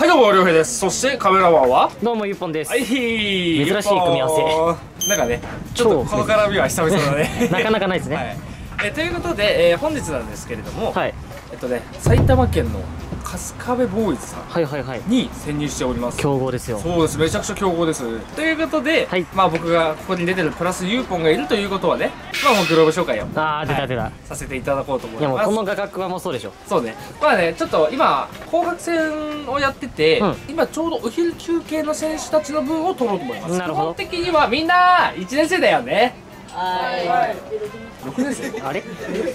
はい、どうも、りょうへいです。そしてカメラマンはどうもゆっぽんです。 はい、珍しい組み合わせ。なんかね、ちょっとこの絡みは久々だね。 なかなかないですね。 はい。ということで、本日なんですけれども、 はい。 埼玉県の春日部ボーイズさんに潜入しております。 強豪ですよ。 そうです、めちゃくちゃ強豪です。ということで、まあ僕がここに出てるプラスゆうぽんがいるということはね、まあもうグローブ紹介を出たさせていただこうと思います。 いやもうこの画角はもうそうでしょ。 そうね。まあね、ちょっと今紅白戦をやってて、今ちょうどお昼休憩の選手たちの分を取ろうと思います。 なるほど。 基本的にはみんな1年生だよね。はい。6年生？ あれ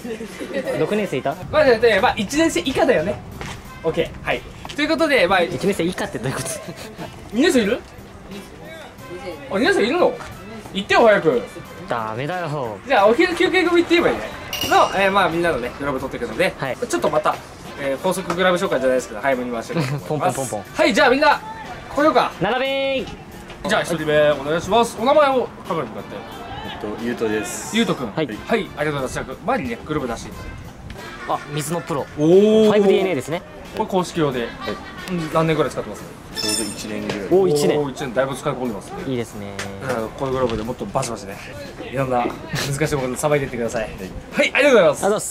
？6年生いた？ まあ1年生以下だよね。OK。はい。ということで、まあ 1年生以下ってどういうこと？ 2 年生いる？あ、2年生いるの？言ってよ早く。 ダメだよ。 じゃあお昼休憩組って言えばいいね。の、まあみんなのねグラブ取っていくので、ちょっとまた、高速グラブ紹介じゃないですけど早めに回していこうと思います。ポンポンポンポン。はい、じゃあみんな来ようか。 並べー。 じゃあ1人目お願いします。お名前をカメラに向かって。 ゆうとです。 ゆうとくん。はい、ありがとうございます。じゃあ前にねグループ出していただいて。 あ、水のプロ。 おお。 5DNA ですね。 これ公式用で。何年ぐらい使ってます？ ちょうど1年ぐらい。 おお、1年。 1年だいぶ使い込んでますね。 いいですね。 このグローブでもっとバシバシね、いろんな難しいものさばいていってください。はい、ありがとうございます。 ありがとうございます。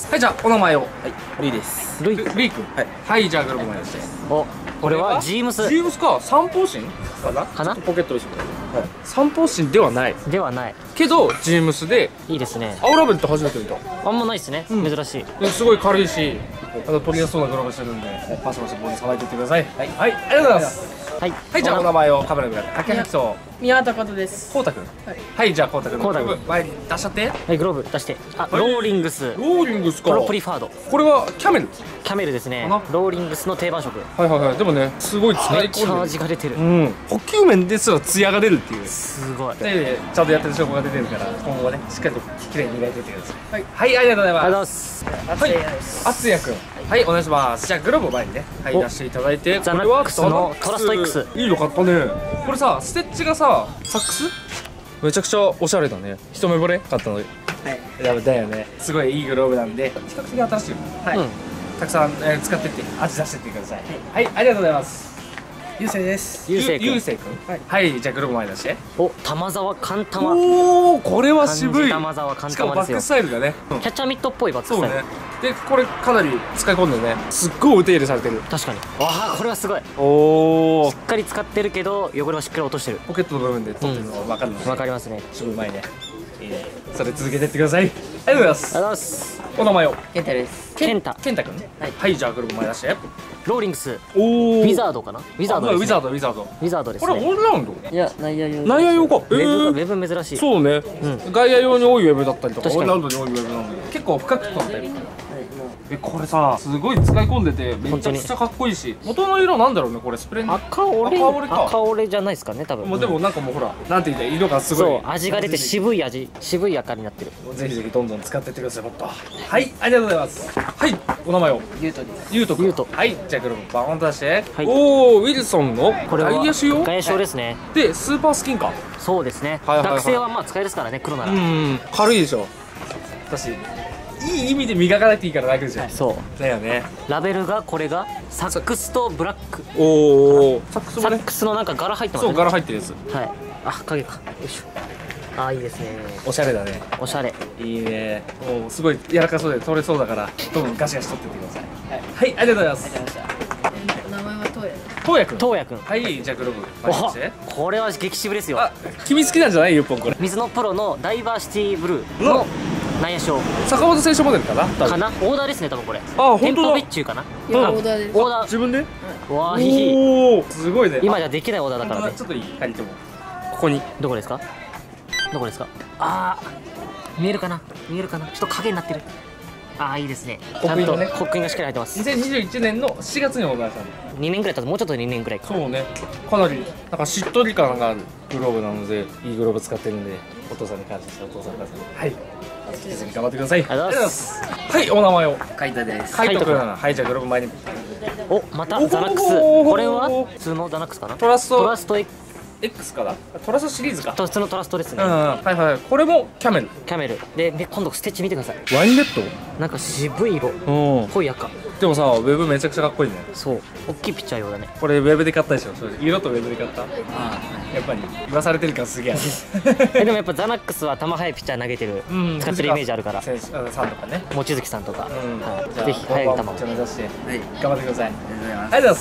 はい、じゃあお名前を。はい、 ルイです。 ルイくん。はい、じゃあグローブ前にして。 お、これはジームス。 ジームスか、三方針かな？ポケットにしてください。三方針ではない。 ではない。 けどジームスで。いいですね。 青ラベルって初めて見た。 あんまないですね。珍しい。 すごい軽いし、取りやすそうなグローブしてるんで、パシパシボールさばいていってください。はい、ありがとうございます。はい、じゃあお名前をカメラに向かって。竹八層。 宮畑ことです。 こうたくん。はい、じゃあこうたくん。こうたくん。前に出しちゃって。 はい、グローブ出して。あ、ローリングス。 ローリングスか。 プロプリファード。 これはキャメル。 キャメルですね。ローリングスの定番色。 はい。でもね、すごい使い込んでる。 チャージが出てる。 補給面ですら艶が出るっていう。 すごい。 で、ちゃんとやってる証拠が出てるから、今後はね、しっかりと綺麗に磨いていってください。はい、ありがとうございます。 ありがとうございます。 はい、あつやくん。はい、お願いします。じゃあグローブを前にね、はい、出していただいて。 ザナックスのトラスト X。 いいの買ったね。これさ、ステッチがさ、サックス？めちゃくちゃおしゃれだね。一目惚れ買ったの。はい。だよね。すごいいいグローブなんで、比較的新しいよ。はい。たくさん使ってって味出してってください。はい、ありがとうございます。 ゆうせいです。 ゆうせいくん。はい、じゃあグローブ前出して。 お、玉沢カンタマ。 おお、これは渋い。 玉沢カンタマですよ。 しかもバックスタイルがね。 キャッチャーミットっぽいバックスタイル。 そうね。で、これかなり使い込んでね。すっごいお手入れされてる。 確かに。わあ、これはすごい。 おお。 しっかり使ってるけど汚れはしっかり落としてる。 ポケットの部分で取ってるのが分かるの。 分かりますね。 すごいうまいね。いいね。それ続けてってください。ありがとうございます。 ありがとうございます。 お名前を。ケンタです。 ケンタくん。はい、じゃあグローブ前出して。 ローリングス。 おお。 ウィザードかな？ウィザード。 ウィザードですね。 これオンラウンド？ いや、内野用。 内野用か。 ウェブ珍しい。 そうね。外野用に多いウェブだったりとか、オンラウンドに多いウェブなんで、結構深く取ったり。これさ、すごい使い込んでてめちゃくちゃかっこいいし、元の色なんだろうね、これスプレー。赤折じゃないですかね、多分。 でもなんかもうほら、なんて言ったら色がすごい。 そう、味が出て渋い赤になってる。 ぜひぜひどんどん使ってってください、もっと。はい、ありがとうございます。はい、お名前を。 ゆうとです。 ゆうと。はい、じゃあグローブバーンと出して。 はい。 おお、ウィルソンの外野手用？外野手ですね。 で、スーパースキンか。 そうですね。学生はまあ使えですからね、黒なら。 軽いでしょ。私。いい意味で磨かなくていいから楽でしょ。 そうだよね。 ラベルがこれがサックスとブラック。 おお。サックスのなんか柄入ってますね。 そう、柄入ってるやつ。 はい。あ、影か。よいしょ。あ、いいですね。 おしゃれだね。 おしゃれ。 いいね。もうすごい柔らかそうで取れそうだから、どんどんガシガシ取ってってください。はい、ありがとうございます。 お名前はトウヤ。 トウヤくん。 はい、じゃあグローブ。 これは激渋ですよ。 あ、君好きなんじゃない？ゆっぽんこれ。 水のプロのダイバーシティブルーの内野手。 坂本選手モデルかな？ オーダーですね、多分これ。 あ、 テンポビッチュかな？ オーダーです。 オーダー。 自分で？ わあ、いい。 おお、すごいね。 今じゃできないオーダーだからね。 ちょっといい？借りても。ここに。 どこですか？あー、見えるかな？ちょっと影になってる。あー、いいですね。ちゃんと刻印がしっかり入ってます。 2021年の7月にオーダーしたの。 2年ぐらい経つ、もうちょっと2年ぐらいか。 そうね。かなりなんかしっとり感があるグローブなので、いいグローブ使ってるんで、お父さんに感謝してお父さんください。はい。引き続き頑張ってください。 ありがとうございます。 はい、お名前を。 海田です。 海斗くん。はい、じゃあグローブ前に。 お、またザナックス。これは普通のザナックスかな？トラスト X かな、トラストシリーズか。 普通のトラストですね。 はいはい。これもキャメル。 キャメルで今度ステッチ見てください。 ワインレッド。 なんか渋い色、濃い赤。 でもさ、ウェブめちゃくちゃかっこいいね。 そう、 大きいピッチャー用だね。 これウェブで買ったでしょ。それ色とウェブで買った。やっぱり言わされてるからすげえ。 でもやっぱザナックスは球速いピッチャー投げてる、使ってるイメージあるから。 さんとかね。 望月さんとか、 はい、 ぜひ速い球を目指して頑張ってください。ありがとうございます。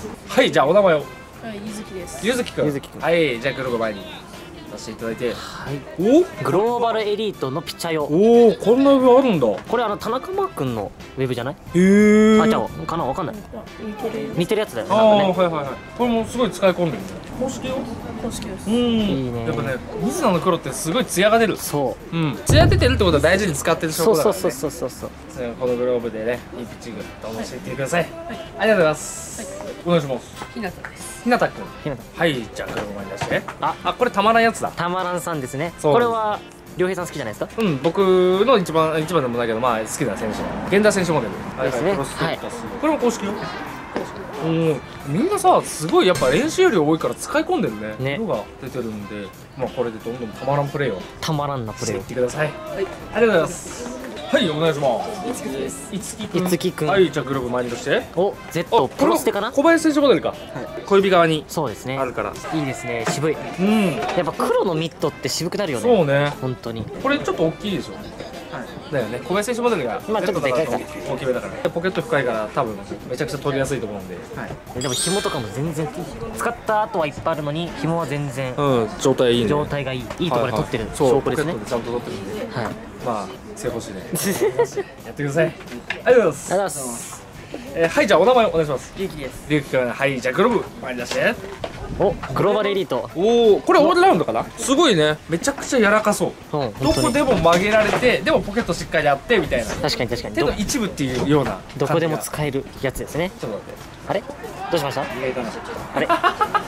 はい、じゃあお名前を。 ゆずきです。 ゆずきくん。はい、じゃあグローブ前に出していただいて。 はい。 お、 グローバルエリートのピッチャー用。 おお、こんなウェブあるんだ。 これ田中マー君のウェブじゃない？ へえ。 あ、じゃあかな、わかんない。似てるやつだよね。 ああ、はいはいはい。これもすごい使い込んでるね。公式よ。 公式です。 いいね。 やっぱね、水野の黒ってすごいツヤが出る。 そう。 ツヤ出てるってことは大事に使ってる証拠だからね。 そう。 このグローブでね、いいピッチングどうぞしていってください。ありがとうございます。お願いします。 ひなたです。 ひなたくん。はい、じゃあグローブ前に出して。あ、これたまらんやつだ。 たまらんさんですね。これは良平さん好きじゃないですか？ 僕の一番でもないけど、まあ好きな選手。源田選手モデル。 ですね。 はい。これも公式よ。みんなさ、すごいやっぱ練習量多いから使い込んでるね。色が出てるんで、まあこれでどんどんたまらんプレーを。 たまらんなプレーを。 していってください。はい。ありがとうございます。はい、お願いします。いつきです。いつきくん。はい、じゃあグローブ前に出して。 お、Z プロステかな？ 小林選手モデルか。小指側に。 そうですね。 あるから。 いいですね、渋い。やっぱ黒のミットって渋くなるよね。 そうね。 本当に。 これちょっと大きいでしょ。だよね。小林選手モデルがまあちょっとでかいか。 大きめだから。ポケット深いから多分めちゃくちゃ取りやすいと思うんで。 でも紐とかも全然使った後はいっぱいあるのに紐は全然状態いいね。 状態がいい。いいところで取ってる証拠ですね。 ちゃんと取ってるんで。はい。まあ正方針でやってください。ありがとうございます。はい、じゃあお名前お願いします。 ゆうきです。 ゆうきくん。はい、じゃあグローブ前に出して。 お、グローバルエリート。 おお、これオールラウンドかな。すごいね。めちゃくちゃ柔らかそう。どこでも曲げられて、でもポケットしっかりあってみたいな。 確かに。 手の一部っていうような。 どこでも使えるやつですね。 ちょっと待って。 あれ？どうしました？あれ？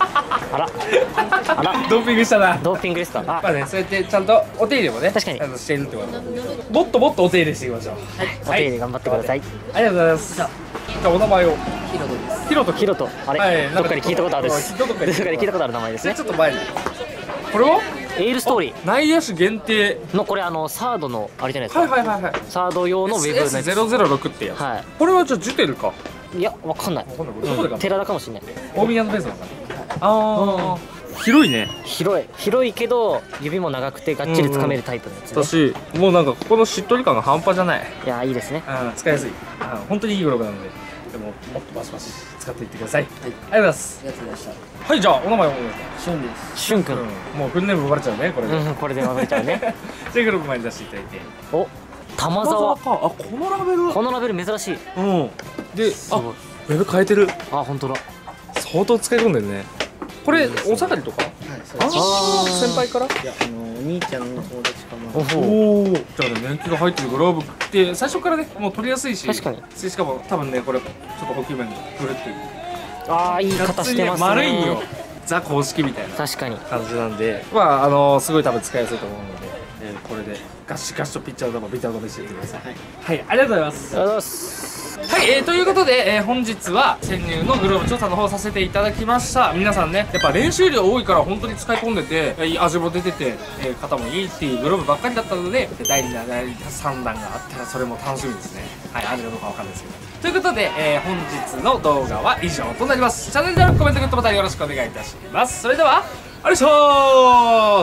あら。 ドーピングしたな。 ドーピングですか？ まあね、そうやってちゃんとお手入れもね、 確かにしているってこと。もっとお手入れしていきましょう。 お手入れ頑張ってください。 ありがとうございます。じゃあお名前を。ヒロト。あれ？どっかで聞いたことあるです。どっかで聞いたことある名前ですね。ちょっと前に。これは？ エールストーリー。 内野手限定のこれサードのあれじゃないですか。 はい。 サード用のウェブのやつ。 006ってやつ。はい。これはじゃあジュテルか。 いや、わかんない。寺田かもしれない。 大宮のベースなのかな。ああ。広いね。 広いけど指も長くてがっちりつかめるタイプのやつ。 私もうなんかここのしっとり感が半端じゃない。 いや、いいですね。 使いやすい。本当にいいグローブなので、でももっとバシバシ使っていってください。ありがとうございます。はい、じゃあお名前をお願いします。 しゅんです。 しゅんくん。 もうフルネーム呼ばれちゃうね、これで。 これで呼ばれちゃうね。 じゃあグローブ前に出していただいて。 お、玉沢か。 このラベル珍しい。で、ウェブ変えてる。本当だ。相当使い込んでるね。これお下がりとか？先輩から？いや、 お兄ちゃんの友達かな。 おお。だから年季が入ってるグローブって最初からね、もう取りやすいし。 確かに。 しかも多分ね、これちょっと大きめに振るっていう。 いい形してますね。 丸いよ。ザ公式みたいな。 確かに。 感じなんで、まあすごい多分使いやすいと思うので、これでガシガシとピッチャー球ビタ止めしていってください。はい、ありがとうございます。 ありがとうございます。 はい、ということで、本日は潜入のグローブ調査の方させていただきました。皆さんね、やっぱ練習量多いから本当に使い込んでて、味も出てて、肩もいいっていうグローブばっかりだったので、第2弾、第3弾があったらそれも楽しみですね。はい、あるかどうかわかんないですけど。ということで、本日の動画は以上となります。チャンネル登録、コメント、グッドボタンよろしくお願いいたします。それでは、ありがとうございました。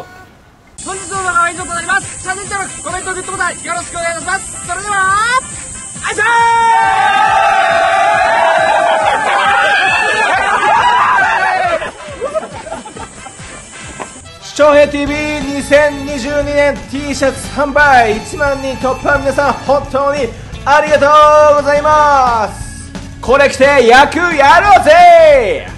本日の動画は以上となります。チャンネル登録、コメント、グッドボタンよろしくお願いいたします。それでは、あいしょ視聴平 TV2022 年 T シャツ販売1万人突破、皆さん本当にありがとうございます。これ着て野球やろうぜ。